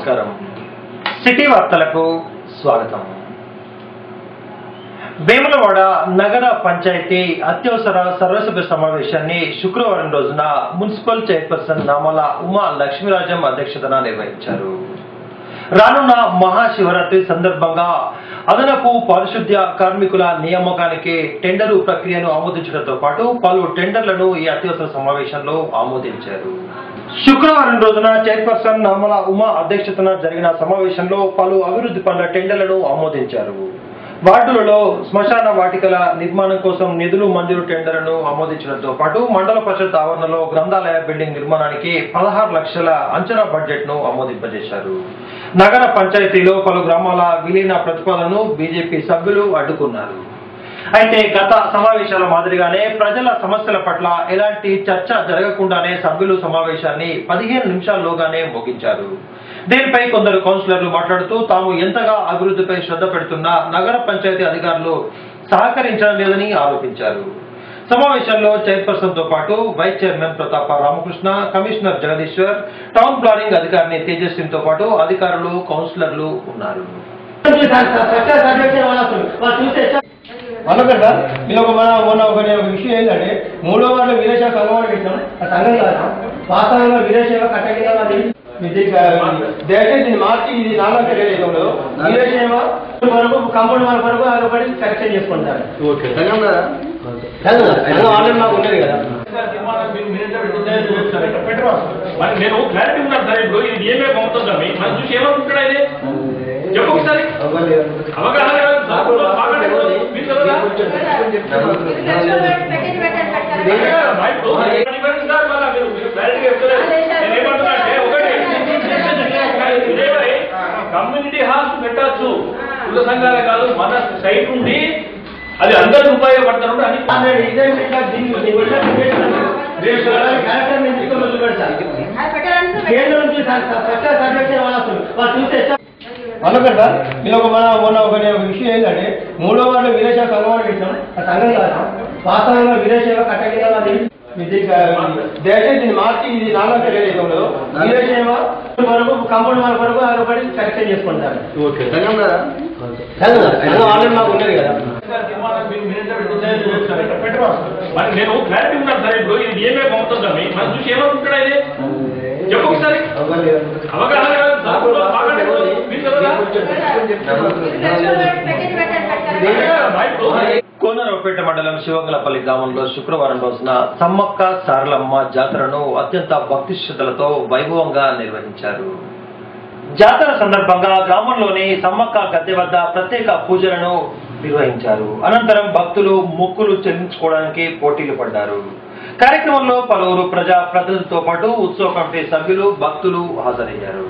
నమస్కారం. సిటీ వార్తలకు స్వాగతం. వేములవాడ నగర పంచాయతీ అత్యవసర సర్వసభ్య సమావేశాన్ని శుక్రవారం రోజున మున్సిపల్ చైర్పర్సన్ నామల ఉమా లక్ష్మీరాజం అధ్యక్షతన నిర్వహించారు. రానున్న మహాశివరాత్రి సందర్భంగా అదనపు పారిశుద్ధ్య కార్మికుల నియామకానికి టెండరు ప్రక్రియను ఆమోదించడంతో పాటు పలు టెండర్లను ఈ అత్యవసర సమావేశంలో ఆమోదించారు. శుక్రవారం రోజున చైర్పర్సన్ నామల ఉమా అధ్యక్షతన జరిగిన సమావేశంలో పలు అభివృద్ధి పనుల టెండర్లను ఆమోదించారు. వార్డులలో శ్మశాన వాటికల నిర్మాణం కోసం నిధులు మంజూరు టెండర్లను ఆమోదించడంతో పాటు మండల పరిషత్ ఆవరణలో గ్రంథాలయ బిల్డింగ్ నిర్మాణానికి 16 లక్షల అంచనా బడ్జెట్ ను ఆమోదింపజేశారు. నగర పంచాయతీలో పలు గ్రామాల విలీన ప్రతిపాదనను బీజేపీ సభ్యులు అడ్డుకున్నారు. అయితే గత సమావేశాల మాదిరిగానే ప్రజల సమస్యల పట్ల ఎలాంటి చర్చ జరగకుండానే సభ్యులు సమావేశాన్ని 15 నిమిషాల్లోగానే ముగించారు. దీనిపై కొందరు కౌన్సిలర్లు మాట్లాడుతూ తాము ఎంతగా అభివృద్ధిపై శ్రద్ధ పెడుతున్నా నగర పంచాయతీ అధికారులు సహకరించడం లేదని ఆరోపించారు. సమావేశంలో చైర్పర్సన్ తో పాటు vice chairman Pratapa Ramakrishna, commissioner Jagadishwar, town planning అధికారిని తేజస్వితో పాటు అధికారులు, కౌన్సిలర్లు ఉన్నారు. అనుకోండి సార్, మీరు మొన్న ఒక విషయం ఏంటంటే 3వ వార్డులో వీరశైవ సంఘం పెట్టాం. ఆ సంఘం కాదు వాస్తవంగా వీరశైవ కట్టగిరి దయచేసి దీన్ని మార్చి ఇది 4వ తెలియజేయడంలో వీరశైవ వరకు కాంపౌండ్ వాళ్ళ వరకు ఆగపడి కరెక్షన్ చేసుకుంటారు. ఆల్రెడీ మాకు ఉండేది కదా. నేను క్లారిటీ ఉన్నాను సార్. ఇప్పుడు ఇది ఏమే పంపుతుందా మనం చూసి ఏమనుకుంటాడా ఇది చెప్పు ఒకసారి. అవగాహన కమ్యూనిటీ హాల్స్ పెట్టచ్చు. కుల సంఘాలే కాదు, మన సైట్ ఉండి అది అందరికి ఉపయోగపడతారు అని అనుకోండి సార్, మీరు మొన్న ఒక విషయం ఏంటంటే 3వ వార్డులో వీరశైవ సంఘం పెట్టాం. ఆ సంఘం కాదు వాస్తవంగా వీరశైవ కట్టగిరి దయచేసి దీన్ని మార్చి ఇది 4వ తెలియజేయడంలో వీరశైవ వరకు కాంపౌండ్ వాళ్ళ వరకు ఆగపడి కరెక్షన్ చేసుకుంటారు. ఆల్రెడీ మాకు ఉండేది కదా. నేను క్లారిటీ ఉన్నాను సార్. ఇప్పుడు ఇది ఏమే పంపుతుందా మనం చూసి ఏమనుకుంటాడా ఇది చెప్పు ఒకసారి. అవగాహన కోనరావుపేట మండలం శివగలపల్లి గ్రామంలో శుక్రవారం రోజున సమ్మక్క సారలమ్మ జాతరను అత్యంత భక్తి శ్రద్ధలతో వైభవంగా నిర్వహించారు. జాతర సందర్భంగా గ్రామంలోని సమ్మక్క గద్దె వద్ద ప్రత్యేక పూజలను నిర్వహించారు. అనంతరం భక్తులు మొక్కులు చెల్లించుకోవడానికి పోటీలు పడ్డారు. కార్యక్రమంలో పలువురు ప్రజా ప్రతినిధులతో పాటు ఉత్సవ కమిటీ సభ్యులు, భక్తులు హాజరయ్యారు.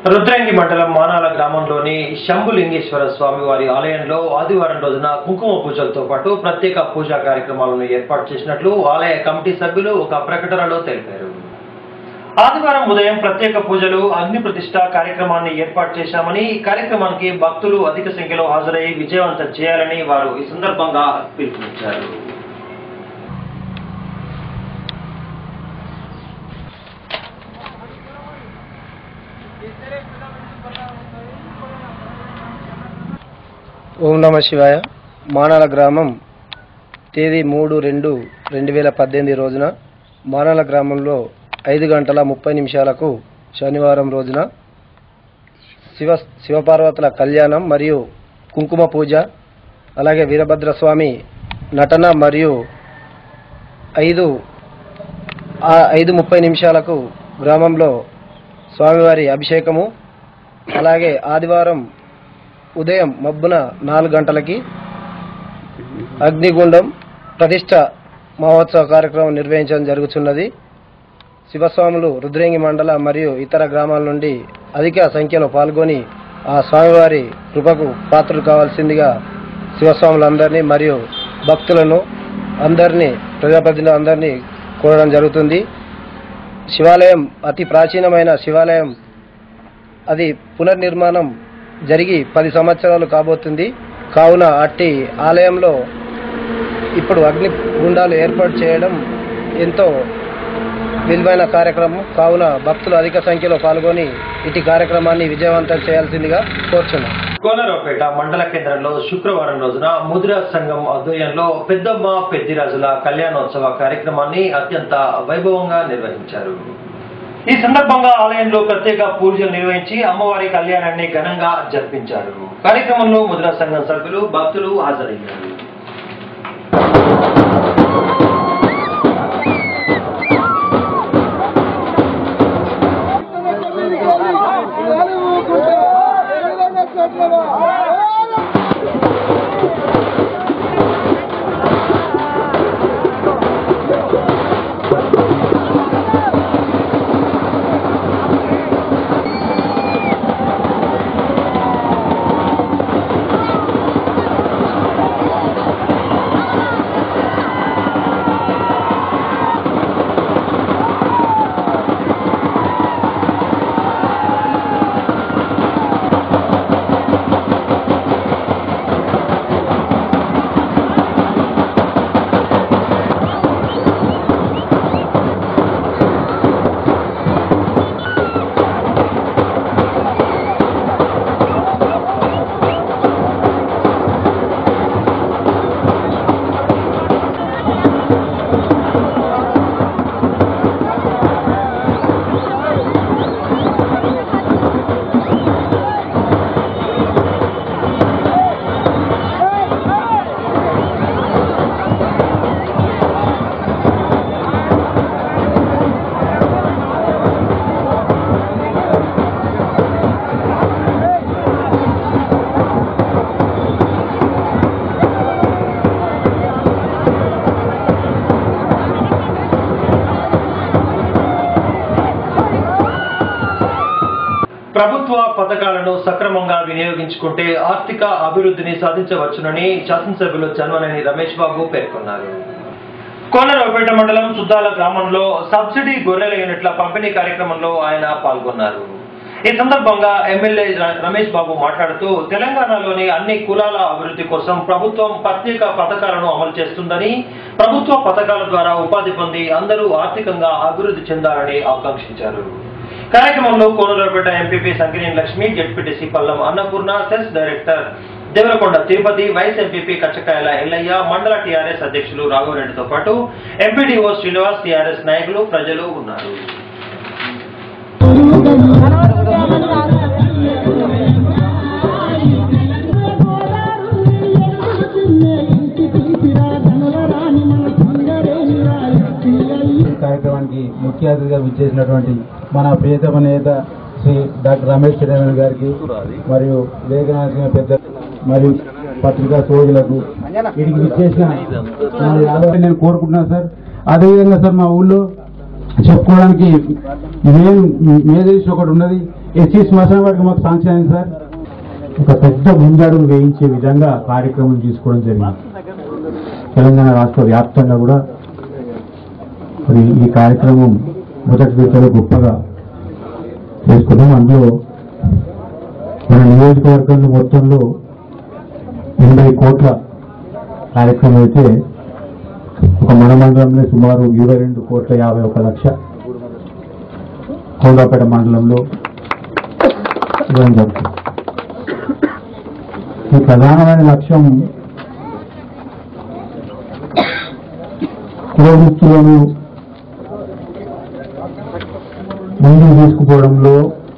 రుద్రంగి మండలం మానాల గ్రామంలోని శంభులింగేశ్వర స్వామి వారి ఆలయంలో ఆదివారం రోజున కుంకుమ పూజలతో పాటు ప్రత్యేక పూజా కార్యక్రమాలను ఏర్పాటు చేసినట్లు ఆలయ కమిటీ సభ్యులు ఒక ప్రకటనలో తెలిపారు. ఆదివారం ఉదయం ప్రత్యేక పూజలు అగ్ని ప్రతిష్ఠ కార్యక్రమాన్ని ఏర్పాటు చేశామని, ఈ కార్యక్రమానికి భక్తులు అధిక సంఖ్యలో హాజరై విజయవంతం చేయాలని వారు ఈ సందర్భంగా పిలుపునిచ్చారు. ఓం నమ శివాయ. మానాల గ్రామం తేదీ 3/2/2018 రోజున మానాల గ్రామంలో 5:30 శనివారం రోజున శివపార్వతుల కళ్యాణం మరియు కుంకుమ పూజ, అలాగే వీరభద్రస్వామి నటన మరియు 5:30 గ్రామంలో స్వామివారి అభిషేకము, అలాగే ఆదివారం ఉదయం మబ్బున 4 గంటలకి అగ్నిగుండం ప్రతిష్ట మహోత్సవ కార్యక్రమం నిర్వహించడం జరుగుతున్నది. శివస్వాములు రుద్రంగి మండల మరియు ఇతర గ్రామాల నుండి అధిక సంఖ్యలో పాల్గొని ఆ స్వామివారి కృపకు పాత్రలు కావాల్సిందిగా శివస్వాములందరినీ మరియు భక్తులను అందరినీ ప్రజాప్రతినిధులు అందరినీ కోరడం జరుగుతుంది. శివాలయం అతి ప్రాచీనమైన శివాలయం, అది పునర్నిర్మాణం జరిగి 10 సంవత్సరాలు కాబోతుంది. కావున అట్టి ఆలయంలో ఇప్పుడు అగ్ని గుండాలు ఏర్పాటు చేయడం ఎంతో విలువైన కార్యక్రమం. కావున భక్తులు అధిక సంఖ్యలో పాల్గొని ఇటు కార్యక్రమాన్ని విజయవంతం చేయాల్సిందిగా కోరుచున్నాం. కోనరావుపేట మండల కేంద్రంలో శుక్రవారం రోజున ముదిరా సంఘం ఆధ్వర్యంలో పెద్దమ్మ పెద్దిరాజుల కళ్యాణోత్సవ కార్యక్రమాన్ని అత్యంత వైభవంగా నిర్వహించారు. ఈ సందర్భంగా ఆలయంలో ప్రత్యేక పూజలు నిర్వహించి అమ్మవారి కళ్యాణాన్ని ఘనంగా జరిపించారు. కార్యక్రమంలో ముదిరా సంఘం సభ్యులు, భక్తులు హాజరయ్యారు. ప్రభుత్వ పథకాలను సక్రమంగా వినియోగించుకుంటే ఆర్థిక అభివృద్ధిని సాధించవచ్చునని శాసనసభ్యులు జన్మనేని రమేష్ బాబు పేర్కొన్నారు. కోనరావుపేట మండలం సుద్దాల గ్రామంలో సబ్సిడీ గొర్రెల యూనిట్ల పంపిణీ కార్యక్రమంలో ఆయన పాల్గొన్నారు. ఈ సందర్భంగా ఎమ్మెల్యే రమేష్ బాబు మాట్లాడుతూ తెలంగాణలోని అన్ని కులాల అభివృద్ధి కోసం ప్రభుత్వం ప్రత్యేక పథకాలను అమలు చేస్తుందని, ప్రభుత్వ పథకాల ద్వారా ఉపాధి పొంది అందరూ ఆర్థికంగా అభివృద్ధి చెందాలని ఆకాంక్షించారు. కార్యక్రమంలో Konaraopet MPP Sankineni Lakshmi, ZPTC Pallam Annapurna, CESS director Devarakonda Tirupati, vice MPP Kachakayala Yellaiah, mandal TRS అధ్యక్షులు రాఘవరెడ్డితో పాటు ఎంపీడీఓ శ్రీనివాస్, టీఆర్ఎస్ నాయకులు, ప్రజలు ఉన్నారు. కార్యక్రమానికి ముఖ్య అతిథిగా విచ్చేసినటువంటి మన ప్రియతమ నేత శ్రీ డాక్టర్ రమేష్ చెన్నమేన గారికి మరియు లేఖనాల్సిన పెద్ద మరియు పత్రికా సోదరులకు వీటికి విచ్చేసిన నేను కోరుకుంటున్నాను సార్. అదేవిధంగా సార్ మా ఊళ్ళో చెప్పుకోవడానికి ఇదేం మేదేసి ఒకటి ఉన్నది. ఎస్సీ శ్మశాన వాటికి మాకు శాంక్షన్ అయింది సార్. ఒక పెద్ద ముందడుగు వేయించే విధంగా కార్యక్రమం తీసుకోవడం జరిగింది. తెలంగాణ రాష్ట్ర వ్యాప్తంగా కూడా మరి ఈ కార్యక్రమం మొదటి విడతలో గొప్పగా చేసుకున్నాం. అందులో మన నియోజకవర్గంలో మొత్తంలో 80 కోట్ల కార్యక్రమం అయితే ఒక మన మండలంలో సుమారు 22,51,00,000 కోండాపేట మండలంలో ఇవ్వడం జరుగుతుంది. ఈ ప్రధానమైన లక్ష్యం కులవృత్తులను ముందుకు తీసుకుపోవడంలో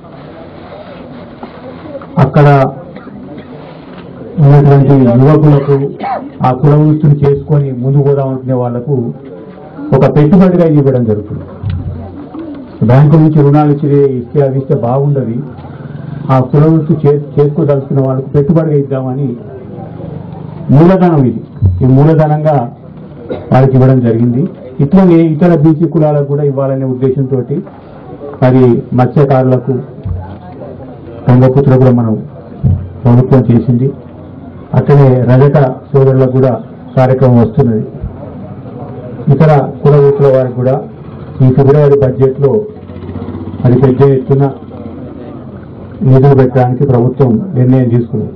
అక్కడ ఉన్నటువంటి యువకులకు ఆ కుల వృత్తిని చేసుకొని ముందుకు పోదామనుకునే వాళ్లకు ఒక పెట్టుబడిగా ఇవ్వడం జరుగుతుంది. బ్యాంకు నుంచి రుణాలు ఇస్తే అవి ఇస్తే బాగుండదు. ఆ కుల వృత్తి చేసుకోదలుచుకున్న వాళ్ళకు పెట్టుబడిగా ఇద్దామని మూలధనం ఇది. ఈ మూలధనంగా వారికి ఇవ్వడం జరిగింది. ఇట్లనే ఇతర బీసీ కులాలకు కూడా ఇవ్వాలనే ఉద్దేశంతో మరి మత్స్యకారులకు గంగపుత్రులకు కూడా మనం ప్రభుత్వం చేసింది. అట్లనే రజక సోదరులకు కూడా కార్యక్రమం వస్తున్నది. ఇతర కుల వృత్తుల వారికి కూడా ఈ ఫిబ్రవరి బడ్జెట్లో మరి పెద్ద ఎత్తున నిధులు పెట్టడానికి ప్రభుత్వం నిర్ణయం తీసుకుంది.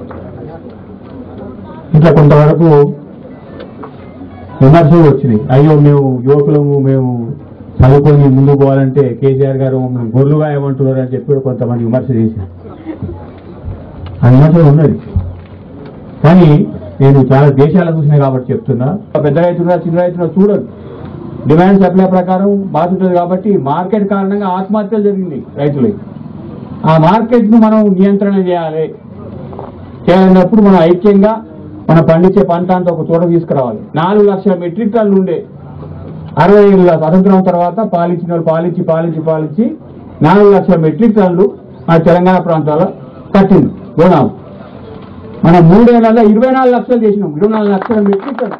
ఇట్లా కొంతవరకు విమర్శలు వచ్చినాయి. అయ్యో మేము యువకులము మేము చదువుకొని ముందుకు పోవాలంటే కేసీఆర్ గారు మేము గొర్రెలుగా ఏమంటున్నారు అని చెప్పి కొంతమంది విమర్శ చేశారు. ఆ విమర్శలు ఉన్నది. కానీ నేను చాలా దేశాలు చూసినా కాబట్టి చెప్తున్నా, పెద్ద రైతున్నా చిన్న రైతున్నా చూడదు. డిమాండ్ సప్లై ప్రకారం బాగుంటుంది కాబట్టి మార్కెట్ కారణంగా ఆత్మహత్యలు జరిగింది రైతులకి. ఆ మార్కెట్ను మనం నియంత్రణ చేయాలన్నప్పుడు మనం ఐక్యంగా మనం పండించే పంట అంతా ఒక చోట తీసుకురావాలి. 4 లక్షల మెట్రిక్ టన్నులు ఉండే 60 ఏళ్ళ స్వతంత్రం తర్వాత పాలించిన వాళ్ళు పాలించి 4 లక్షల మెట్రిక్ టన్నులు మన తెలంగాణ ప్రాంతాల్లో కట్టింది గోదాం. మనం 3 ఏళ్ళలో 24 లక్షలు చేసినాం. 24 లక్షల మెట్రిక్ టన్ను.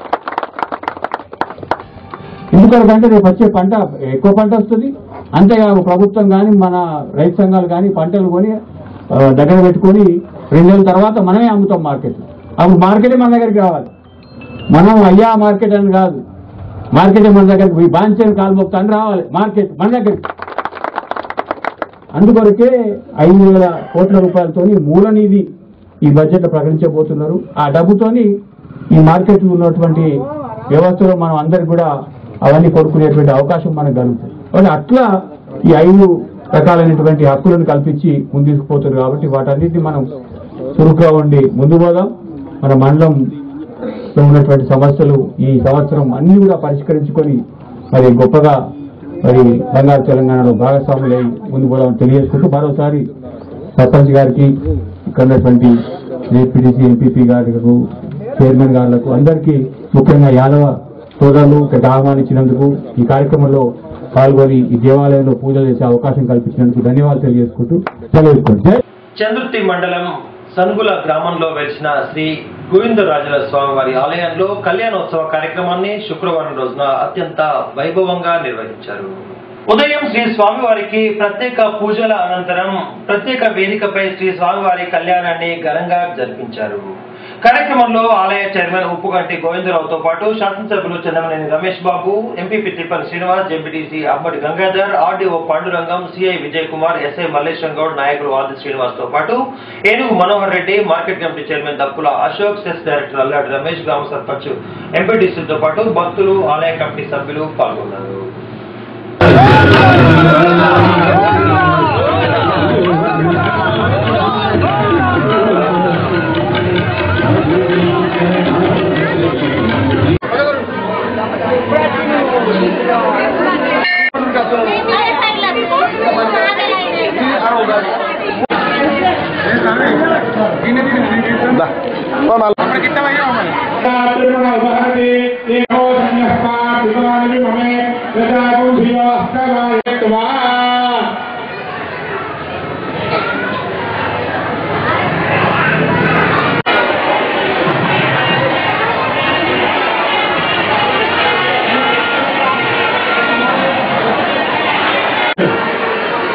ఎందుకంటే రేపు వచ్చే పంట ఎక్కువ పంట వస్తుంది. అంతేకాదు ప్రభుత్వం కానీ మన రైతు సంఘాలు కానీ పంటలు కొని దగ్గర పెట్టుకొని 2 నెలల తర్వాత మనమే అమ్ముతాం మార్కెట్. అప్పుడు మార్కెటే మన దగ్గరికి రావాలి. మనం అయ్యా మార్కెట్ అని కాదు, మార్కెటే మన దగ్గరికి బాంఛని కాలు మొక్తాన్ని రావాలి మార్కెట్ మన దగ్గరికి. అందుకొరకే 5,000 కోట్ల రూపాయలతోని మూల నిధి ఈ బడ్జెట్ ప్రకటించబోతున్నారు. ఆ డబ్బుతోని ఈ మార్కెట్ ఉన్నటువంటి వ్యవస్థలో మనం అందరికి కూడా అవన్నీ కొనుక్కునేటువంటి అవకాశం మనకు కలుగుతుంది. అట్లా ఈ 5 రకాలైనటువంటి హక్కులను కల్పించి ముందు తీసుకుపోతున్నారు. కాబట్టి వాటన్నిటిని మనం చురుకుగా ఉండి ముందు పోదాం. మన మండలంలో ఉన్నటువంటి సమస్యలు ఈ సంవత్సరం అన్ని కూడా పరిష్కరించుకొని మరి గొప్పగా మరి బంగారు తెలంగాణలో భాగస్వాములై ముందు పోదామని తెలియజేసుకుంటూ మరోసారి సర్పంచ్ గారికి ఇక్కడ ఉన్నటువంటి ఏపీడీసీ ఎంపీపీ గారికి చైర్మన్ గారులకు అందరికీ ముఖ్యంగా యాదవ సోదరులు ఇక్కడ ఆహ్వానించినందుకు ఈ కార్యక్రమంలో పాల్గొని ఈ దేవాలయంలో పూజలు చేసే అవకాశం కల్పించినందుకు ధన్యవాదాలు తెలియజేసుకుంటూ సెలవుకుంటే చంద్రుతి మండలం సనుగుల గ్రామంలో వెలిసిన శ్రీ గోవిందరాజుల స్వామివారి ఆలయంలో కళ్యాణోత్సవ కార్యక్రమాన్ని శుక్రవారం రోజున అత్యంత వైభవంగా నిర్వహించారు. ఉదయం శ్రీ స్వామివారికి ప్రత్యేక పూజల అనంతరం ప్రత్యేక వేదికపై శ్రీ స్వామివారి కళ్యాణాన్ని ఘనంగా జరిపించారు. కార్యక్రమంలో ఆలయ చైర్మన్ ఉప్పుగంటి గోవిందరావుతో పాటు శాసనసభ్యులు Chandramaneni Ramesh Babu, MPP Tippal Srinivas, ZPTC Ammadi Gangadhar, RDO Pandurangam, CI Vijay Kumar, SI Malleshwaram Goud, నాయకులు ఆది శ్రీనివాస్ తో పాటు Enugu Manohar Reddy, market committee chairman Dappula Ashok, CESS director Alladi Ramesh, గ్రామ సర్పంచ్ ఎంపీటీసీతో పాటు భక్తులు, ఆలయ కమిటీ సభ్యులు పాల్గొన్నారు.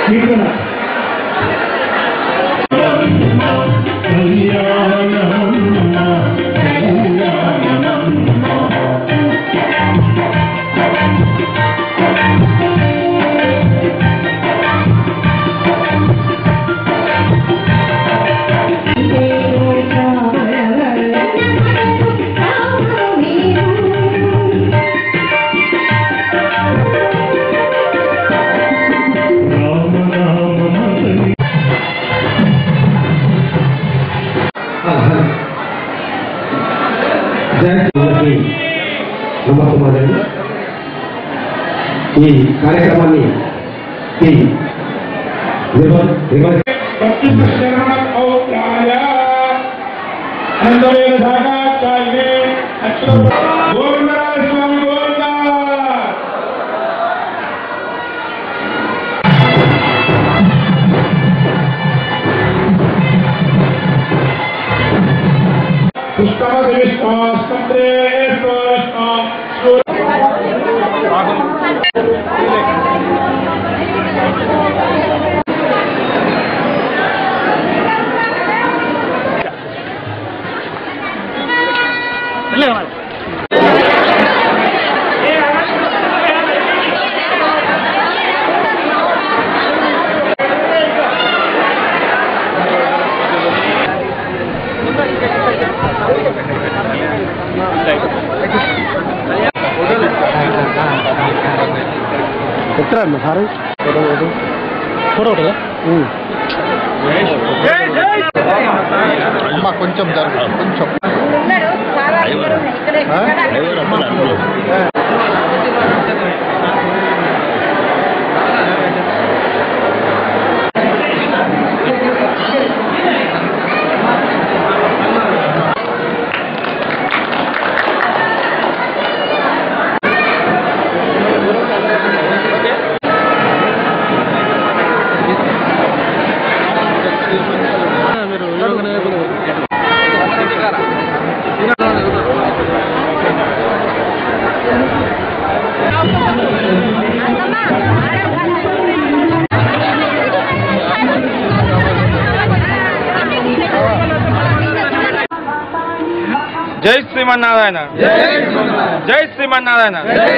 ఈ కార్యక్రమాన్ని సార్ ఫోటో అమ్మా కొంచెం జరుగు కొంచెం జై శ్రీమన్నారాయణ జై శ్రీమన్నారాయణ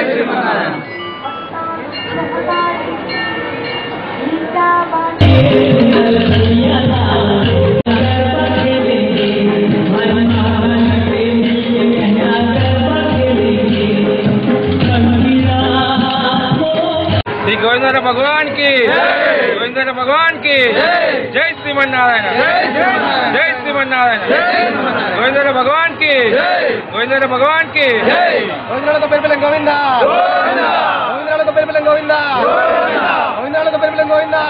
శ్రీ గోవింద భగవాన్ కి గోవింద భగవాన్ కి జై శ్రీమన్నారాయణ జై శ్రీమన్నారాయణ గోవింద భగవాన్ కి గోవింద భగవాన్ కి గోవిందాలతో పరిపలం గోవిందా గోవిందాలతో పరిపలం గోవిందా గోవిందాలతో పరిపలం గోవిందా.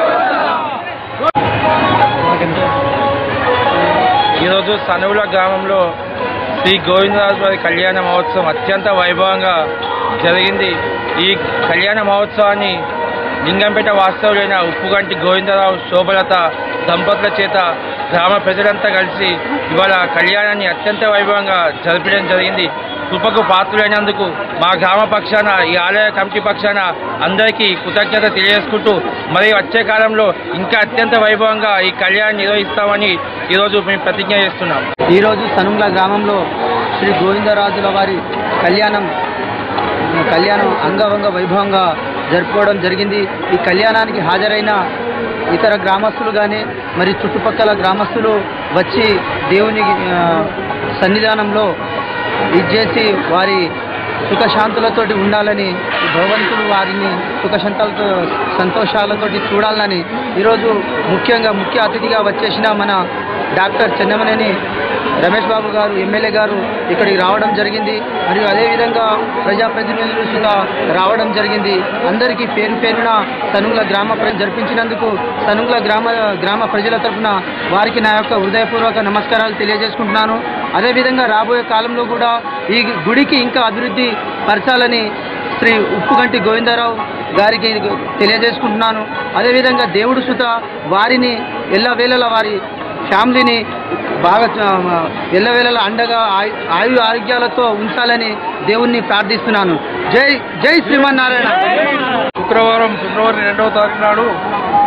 ఈరోజు సనువుల గ్రామంలో శ్రీ గోవిందరాజు వారి కళ్యాణ మహోత్సవం అత్యంత వైభవంగా జరిగింది. ఈ కళ్యాణ మహోత్సవాన్ని లింగంపేట వాస్తవులైన ఉప్పుగంటి గోవిందరావు శోభలత దంపతుల చేత గ్రామ ప్రజలంతా కలిసి ఇవాళ కళ్యాణాన్ని అత్యంత వైభవంగా జరపడం జరిగింది. కృపకు పాత్రులైనందుకు మా గ్రామ పక్షాన ఈ ఆలయ కమిటీ పక్షాన అందరికీ కృతజ్ఞత తెలియజేసుకుంటూ మరి వచ్చే కాలంలో ఇంకా అత్యంత వైభవంగా ఈ కళ్యాణం నిర్వహిస్తామని ఈరోజు మేము ప్రతిజ్ఞ చేస్తున్నాం. ఈరోజు సనుముల గ్రామంలో శ్రీ గోవిందరాజుల వారి కళ్యాణం అంగవంగ వైభవంగా జరుపుకోవడం జరిగింది. ఈ కళ్యాణానికి హాజరైన ఇతర గ్రామస్తులు కానీ మరి చుట్టుపక్కల గ్రామస్తులు వచ్చి దేవుని సన్నిధానంలో ఇచ్చేసి వారి సుఖశాంతులతోటి ఉండాలని, భగవంతుడు వారిని సుఖశాంతాలతో సంతోషాలతోటి చూడాలని ఈరోజు ముఖ్య అతిథిగా వచ్చేసిన మన డాక్టర్ చెన్నమనేని రమేష్ బాబు గారు ఎమ్మెల్యే గారు ఇక్కడికి రావడం జరిగింది. మరియు అదేవిధంగా ప్రజాప్రతినిధులు సుగా రావడం జరిగింది. అందరికీ పేరున సనుగుల గ్రామ ప్రజలు జరిపించినందుకు సనుగుల గ్రామ ప్రజల తరఫున వారికి నా యొక్క హృదయపూర్వక నమస్కారాలు తెలియజేసుకుంటున్నాను. అదేవిధంగా రాబోయే కాలంలో కూడా ఈ గుడికి ఇంకా అభివృద్ధి పరచాలని శ్రీ ఉప్పుగంటి గోవిందరావు గారికి తెలియజేసుకుంటున్నాను. అదేవిధంగా దేవుడు సుత వారిని ఎల్లవేళలా వారి ఫ్యామిలీని బాగా ఎల్లవేళలా అండగా ఆయు ఆరోగ్యాలతో ఉంచాలని దేవుణ్ణి ప్రార్థిస్తున్నాను. జై శ్రీమన్నారాయణ. శుక్రవారం ఫిబ్రవరి 2వ తారీఖు నాడు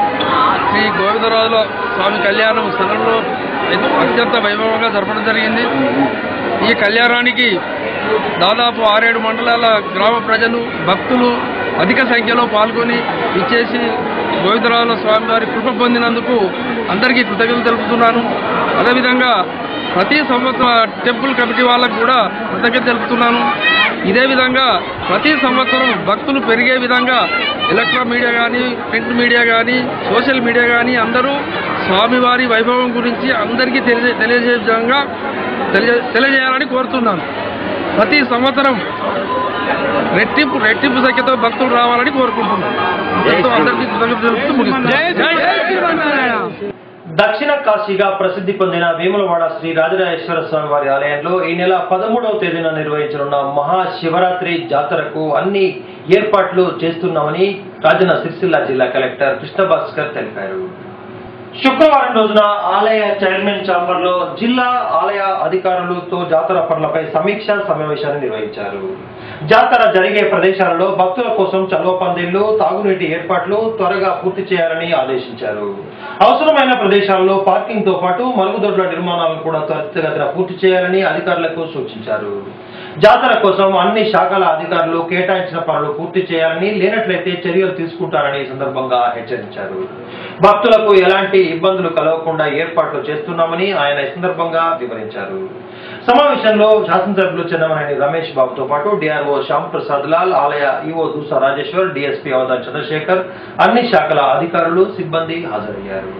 శ్రీ గోవిందరాజుల స్వామి కళ్యాణం స్థలంలో అత్యంత వైభవంగా జరపడం జరిగింది. ఈ కళ్యాణానికి దాదాపు 6-7 మండలాల గ్రామ ప్రజలు భక్తులు అధిక సంఖ్యలో పాల్గొని ఇచ్చేసి గోవిందరాజుల స్వామి వారి కృప పొందినందుకు అందరికీ కృతజ్ఞతలు తెలుపుతున్నాను. అదేవిధంగా ప్రతి సంవత్సరం టెంపుల్ కమిటీ వాళ్ళకు కూడా కృతజ్ఞత తెలుపుతున్నాను. ఇదే విధంగా ప్రతి సంవత్సరం భక్తులు పెరిగే విధంగా ఎలక్ట్రానిక్ మీడియా కానీ, ప్రింట్ మీడియా కానీ, సోషల్ మీడియా కానీ అందరూ స్వామివారి వైభవం గురించి అందరికీ తెలియజే విధంగా తెలియజేయాలని కోరుతున్నాను. ప్రతి సంవత్సరం రెట్టింపు సంఖ్యతో భక్తులు రావాలని కోరుకుంటున్నాను. అందరికీ కృతజ్ఞతలు తెలుపుతూ ముగిస్తున్నాను. దక్షిణ కాశీగా ప్రసిద్ధి పొందిన వేములవాడ శ్రీ రాజరాజేశ్వర స్వామి వారి ఆలయంలో ఈ నెల 13వ తేదీన నిర్వహించనున్న మహాశివరాత్రి జాతరకు అన్ని ఏర్పాట్లు చేస్తున్నామని రాజన్న సిరిసిల్ల జిల్లా కలెక్టర్ కృష్ణభాస్కర్ తెలిపారు. శుక్రవారం రోజున ఆలయ చైర్మన్ ఛాంబర్ లో జిల్లా ఆలయ అధికారులతో జాతర పనులపై సమీక్షా సమావేశాన్ని నిర్వహించారు. జాతర జరిగే ప్రదేశాలలో భక్తుల కోసం చలువ పందిళ్లు, తాగునీటి ఏర్పాట్లు త్వరగా పూర్తి చేయాలని ఆదేశించారు. అవసరమైన ప్రదేశాల్లో పార్కింగ్ తో పాటు మరుగుదొడ్ల నిర్మాణాలను కూడా త్వరితగతిన పూర్తి చేయాలని అధికారులకు సూచించారు. జాతర కోసం అన్ని శాఖల అధికారులు కేటాయించిన పనులు పూర్తి చేయాలని, లేనట్లయితే చర్యలు తీసుకుంటారని ఈ సందర్భంగా హెచ్చరించారు. భక్తులకు ఎలాంటి ఇబ్బందులు కలగకుండా ఏర్పాట్లు చేస్తున్నామని ఆయన ఈ సందర్భంగా వివరించారు. సమావేశంలో శాసనసభ్యులు చెన్నమనేని రమేష్ బాబుతో పాటు డిఆర్ఓ శ్యామ్ ప్రసాద్ లాల్, ఆలయ ఈఓ దూసా రాజేశ్వర్, డిఎస్పీ అవధాన్ చంద్రశేఖర్, అన్ని శాఖల అధికారులు సిబ్బంది హాజరయ్యారు.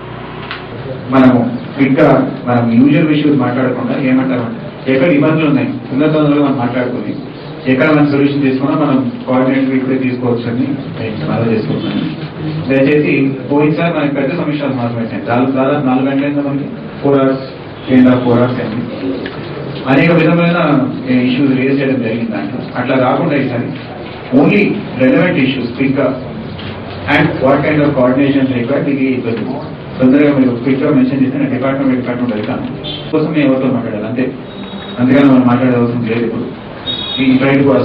మనం యూజువల్ ఇష్యూస్ మాట్లాడకుండా ఏమంటామంటే ఎక్కడ ఇబ్బందులు ఉన్నాయి ఉన్నతంలో మనం మాట్లాడుకుని ఎక్కడ మనం సొల్యూషన్ తీసుకున్నా మనం కోఆర్డినేటర్ ఇప్పుడే తీసుకోవచ్చు అని బాగా చేసుకుంటున్నాను. దయచేసి పోయినసారి మనకి పెద్ద సమస్యలు మాట్లాడుతాయి. దాదాపు 4 గంటలైందా మనకి 4 hours 3.5-4 hours అయింది. అనేక విధమైన ఇష్యూస్ రేజ్ చేయడం జరిగింది. దాంట్లో అట్లా కాకుండా ఈసారి ఓన్లీ రెలవెంట్ ఇష్యూస్ క్విక్ గా and what kind of coordination required ఇది ఇబ్బంది తొందరగా మీరు క్విక్ గా మెన్షన్ చేస్తే నేను డిపార్ట్మెంట్ వెళ్తాను కోసం మేము ఎవరితో మాట్లాడాలి అంతే. అందుకని మనం మాట్లాడే అవసరం లేదు. ఇప్పుడు ఈ ఫ్లైట్ కూడా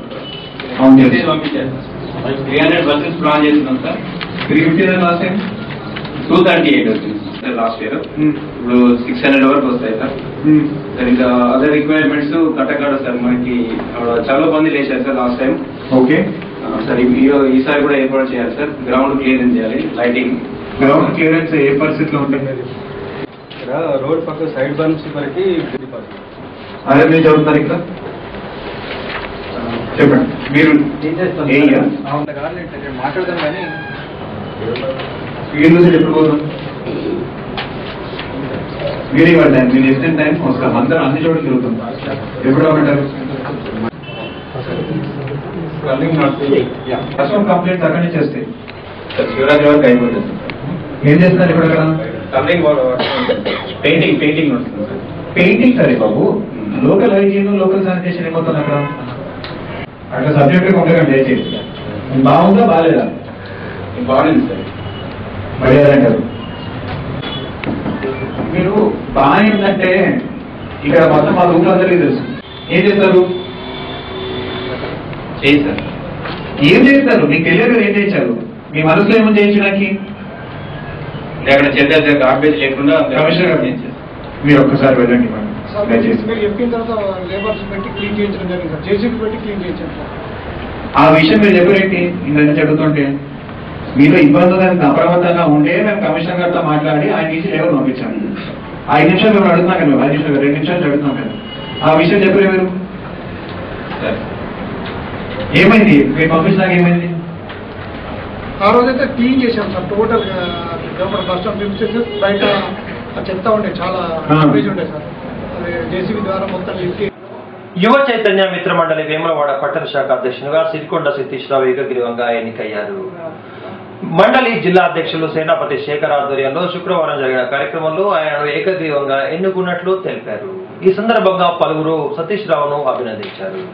300 బస్సెస్ ప్లాన్ చేస్తున్నాం సార్. 350 లాస్ట్ టైం 238 వచ్చింది లాస్ట్ ఇయర్. ఇప్పుడు 600 వరకు వస్తాయి సార్. సార్ ఇంకా అదర్ రిక్వైర్మెంట్స్ కట్టకాడ సార్ మనకి చాలా మంది లేచారు sir last time. Okay sir ఈసారి కూడా ఏర్పాటు చేయాలి సార్. గ్రౌండ్ క్లియరెన్స్ చేయాలి, లైటింగ్. గ్రౌండ్ క్లియరెన్స్ ఏ పరిస్థితిలో ఉంటుంది? రోడ్ పక్క సైడ్ బర్న్స్ వరకు అదే మీరు చదువుతారు ఇంకా చెప్పండి. మీరు మాట్లాడదాం కానీ ఫీల్డ్ నుంచి ఎప్పుడు పోతాం? మీరు ఇవ్వండి టైం, మీరు ఎక్స్టెండ్ టైం వస్తాం. అందరం అన్ని చోట్ల తిరుగుతాం. ఎప్పుడు అవ్వమంటారు? కస్టమర్ కంప్లైంట్స్ అక్కడి నుంచి వస్తాయి. శివరాత్రి వరకు అయిపోతుంది. ఏం చేస్తున్నారు ఇప్పుడు అక్కడ? పెయింటింగ్ నడుస్తుంది. పెయింటింగ్ సరే బాబు, లోకల్ హైజీన్ లోకల్ శానిటేషన్ ఏమవుతుంది అక్కడ? అట్లా సబ్జెక్ట్ ఉండకండి దయచేసి. బాగుందా బాగాలేదా? బాగుంది సార్. బడియాలంటారు మీరు. బాగుందంటే ఇక్కడ మొత్తం మా రూమ్ అందరికీ తెలుసు. ఏం చేస్తారు? చేస్తారు. ఏం చేస్తారు మీకు తెలియదు. ఏం చేయించారు? మీ మనసులో ఏమని చేయించడానికి? అక్కడ చెత్త గార్బేజ్ లేకుండా కమిషనర్ గారు చేయించారు. మీరు ఒక్కసారి వెళ్ళండి దయచేసి. ఆ విషయం మీరు చెప్పరేంటి? ఇంత చెడుతుంటే మీలో ఇబ్బంది అప్రమత్తంగా ఉంటే మేము కమిషనర్ గారితో మాట్లాడి ఆయన నుంచి లేవర్ పంపించాము. 5 నిమిషాలు మేము అడుగుతున్నాం కదా, 5 నిమిషాలు 2 నిమిషాలు అడుగుతున్నాం కదా. ఆ విషయం చెప్పరే మీరు? ఏమైంది మీరు పంపించినాక? ఏమైంది? ఆ రోజైతే క్లీన్ చేశాం సార్. టోటల్ బస్ స్టాప్ బయట చెత్త ఉండే, చాలా డ్యామేజ్ ఉండే సార్. అది జేసీబీ ద్వారా మొత్తం లిఫ్ట్. యువ చైతన్య మిత్ర మండలి వేములవాడ పట్టణ శాఖ అధ్యక్షునిగా సిరికొండ సతీష్రావు ఏకగ్రీవంగా ఎన్నికయ్యారు. మండలి జిల్లా అధ్యక్షులు సేనాపతి శేఖర్ ఆధ్వర్యంలో శుక్రవారం జరిగిన కార్యక్రమంలో ఆయనను ఏకగ్రీవంగా ఎన్నుకున్నట్లు తెలిపారు. ఈ సందర్భంగా పలువురు సతీష్రావును అభినందించారు.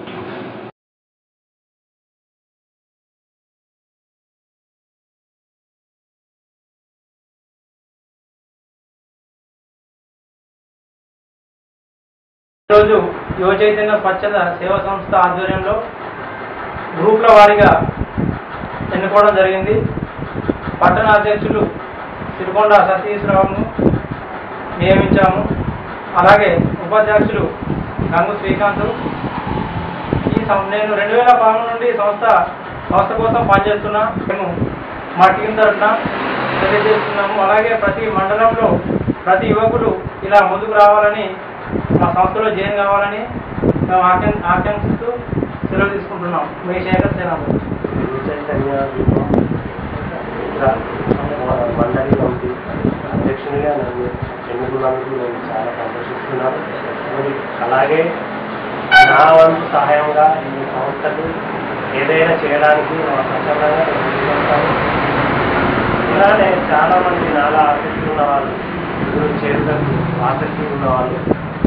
ఈరోజు యువ చైతన్య స్వచ్ఛంద సేవా సంస్థ ఆధ్వర్యంలో గ్రూప్ల వారీగా ఎన్నుకోవడం జరిగింది. పట్టణ అధ్యక్షులు సిరికొండ సతీశ్రావును నియమించాము. అలాగే ఉపాధ్యక్షులు గంగు శ్రీకాంత్. నేను 2013 నుండి సంస్థ కోసం పనిచేస్తున్నా. మేము మా టీం తరఫున తెలియజేస్తున్నాము. అలాగే ప్రతి మండలంలో ప్రతి యువకులు ఇలా ముందుకు రావాలని, మా సంస్థలో జాయిన్ కావాలని మేము ఆకాంక్షిస్తూ సెలవు తీసుకుంటున్నాం. మీ శేఖర్ సేనాపతి. మండలి కమిటీ అధ్యక్షునిగా నన్ను ఎన్నుకున్నందుకు నేను చాలా సంతోషిస్తున్నాను. అలాగే నా వంతు సహాయంగా ఈ సంస్థలు ఏదైనా చేయడానికి మా స్వచ్ఛందంగా ముందుకొస్తాను. ఇలానే చాలామంది నాలా ఆసక్తి ఉన్న వాళ్ళు, చేరులకు ఆసక్తి ఉన్న వాళ్ళు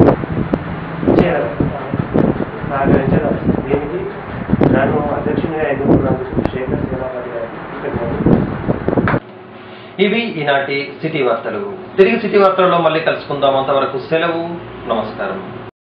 సహకరించడం. దీనికి నన్ను అధ్యక్షునిగా ఎన్నుకున్నందుకు శేఖర్ సేనాపతి గారికి ఇవి ఈనాటి సిటీ వార్తలు. తిరిగి సిటీ వార్తలలో మళ్ళీ కలుసుకుందాం. అంతవరకు సెలవు. నమస్కారం.